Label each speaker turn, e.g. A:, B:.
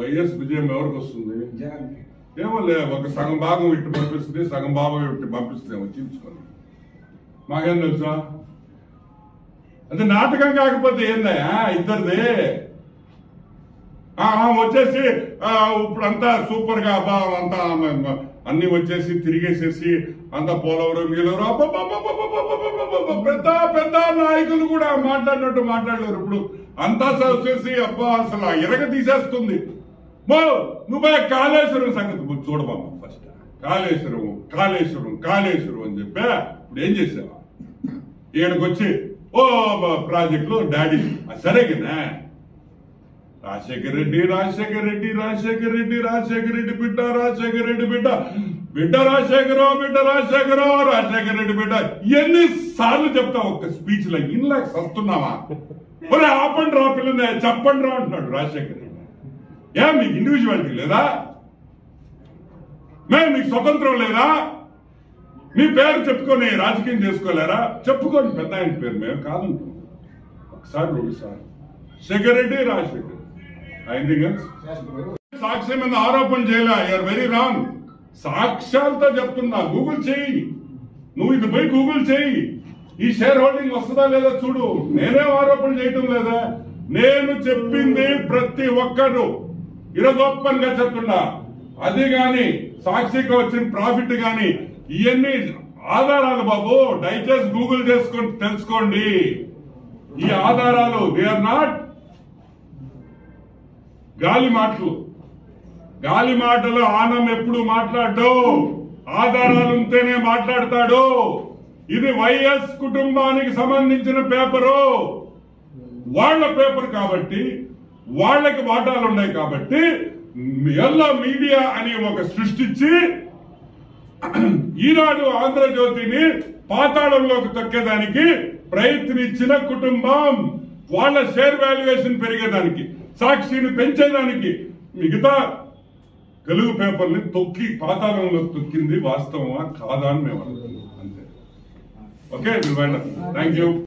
A: YS విజయం ఎవరికి వస్తుంది? ఏమో లే, ఒక సగం భాగం ఇట్టు పంపిస్తుంది, సగం భాగం ఇట్టు పంపిస్తుందేమో చీల్చుకొని. మాకేం తెలుసా? అంటే నాటకం కాకపోతే ఏందయ్యా ఇద్దరిది? వచ్చేసి ఇప్పుడు అంతా సూపర్ గా అంతా అన్ని వచ్చేసి తిరిగేసేసి అంతా పోలవరం గీలవరం పెద్ద పెద్ద నాయకులు కూడా మాట్లాడినట్టు మాట్లాడలేరు. ఇప్పుడు అంతా వచ్చేసి అబ్బా అసలు ఎరగ తీసేస్తుంది. నువ్వు కాళేశ్వరం సంగతి చూడబామ్మ. ఫస్ట్ కాళేశ్వరం కాళేశ్వరం కాళేశ్వరం అని చెప్పా. ఇప్పుడు ఏం చేసావా? ఈయనకొచ్చి ప్రాజెక్టులు డాడీ సరేగానే రాజశేఖర రెడ్డి రాజశేఖర రెడ్డి రాజశేఖర రెడ్డి రాజశేఖర రెడ్డి బిడ్డ రాజశేఖర రెడ్డి బిడ్డ బిడ్డ రాజశేఖరం బిడ్డ రాజశేఖరం రాజశేఖర రెడ్డి బిడ్డ ఎన్నిసార్లు చెప్తావు ఒక్క స్పీచ్ లో? ఇన్లాక్ వస్తున్నావా? మరి ఆపండి రా పిల్లనే చెప్పండి రా అంటున్నాడు రాజశేఖర రెడ్డి. మీకు ఇండివిజువాలిటీ లేదా? మీకు స్వతంత్రం లేదా? మీ పేరు చెప్పుకొని రాజకీయం చేసుకోలేరా? చెప్పుకోండి పెద్ద ఆయన పేరు. మేము కాదంటాం. ఒకసారి రెండుసార్లు శేఖర్ రెడ్డి రాజశేఖర్. సాక్షి మీద ఆరోపణ చేయలే. You're very wrong. సాక్ష్యాలతో చెప్తున్నా. గూగుల్ చేయి. నువ్వు ఇది పోయి గూగుల్ చేయి. ఈ షేర్ హోల్డింగ్ వస్తుందా లేదా చూడు. నేనేం ఆరోపణ చేయటం లేదా? నేను చెప్పింది ప్రతి ఒక్కరు ఈరోజు ఓపెన్ గా చెప్తున్నా. అది గాని సాక్షికి వచ్చిన ప్రాఫిట్ గాని ఇవన్నీ ఆధారాలు బాబు. దయచేసి గూగుల్ చేసుకొని తెలుసుకోండి. ఈ ఆధారాలు దే ఆర్ నాట్ గాలి మాటలు. గాలి మాటలు ఆనం ఎప్పుడు మాట్లాడు. ఆధారాలు ఉంటేనే మాట్లాడతాడు. ఇది వైఎస్ కుటుంబానికి సంబంధించిన పేపరు. వాళ్ల పేపర్ కాబట్టి వాళ్లకి వాటాలు ఉన్నాయి కాబట్టి ఎల్లో మీడియా అని ఒక సృష్టించి ఈనాడు ఆంధ్రజ్యోతిని పాతాళంలోకి తొక్కేదానికి ప్రయత్నించిన కుటుంబం. వాళ్ళ షేర్ వాల్యుయేషన్ పెరిగేదానికి, సాక్షిని పెంచేదానికి మిగతా తెలుగు పేపర్ని తొక్కి పాతాళంలో తొక్కింది వాస్తవమా కాదా అని మేము అంతే. Okay, thank you.